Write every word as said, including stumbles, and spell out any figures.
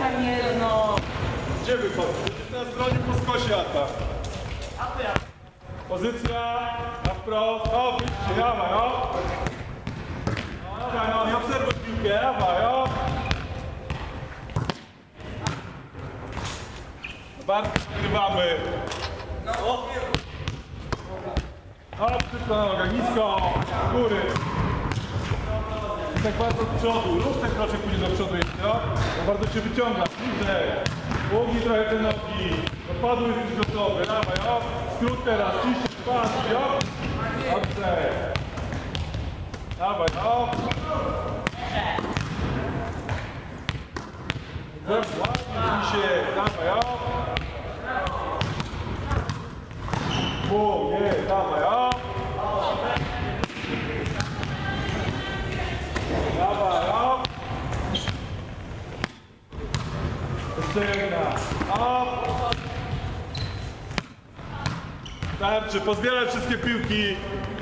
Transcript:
tam jest, no. Gdzie wychodzi? Będziesz nas bronił po skosie atak. A to jak? Pozycja na wprost. O, wyjście, dawaj, o. No, dawaj, no, i obserwuj piłkę, dawaj, o. Bardzo nagrywamy. O, wszystko na nogach, nisko, do góry. Tak bardzo do przodu, rób ten kroczek później do przodu jeszcze, no. No bardzo się wyciąga, bliżej. Płognij trochę te nogi. Do padu jesteś gotowy, dawaj, o. Skrót teraz, ciśnij, patrz, o. Dobrze. Dawaj, o. Ładnie, się, dawaj, o. Bum, nie, dawaj, o. Dawaj, o. Jeszcze jedna. O. Starczy, pozbieraj wszystkie piłki.